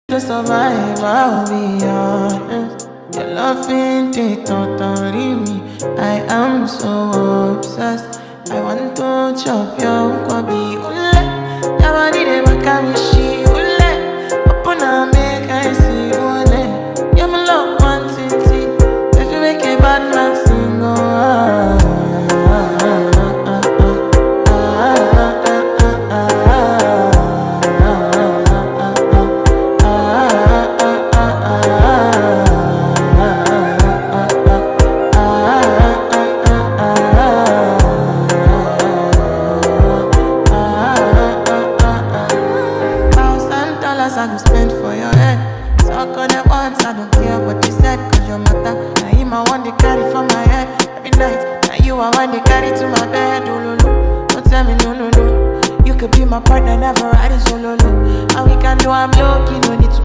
To survive, I'll be honest. Your love ain't it, totally me. I am so obsessed. I want to chop your kwabi ule. Your body de makamishi ule. Open up, make I see ule. You're my love one city. If you make a bad man sing, oh I go spend for your head. Talk on it once, I don't care what you said. Cause your matter, now him I want to carry for my head. Every night, now you I want to carry to my bed. Oh, no, no, don't tell me no, no, no. You could be my partner, never riding solo, no. And we can do I'm low, no need to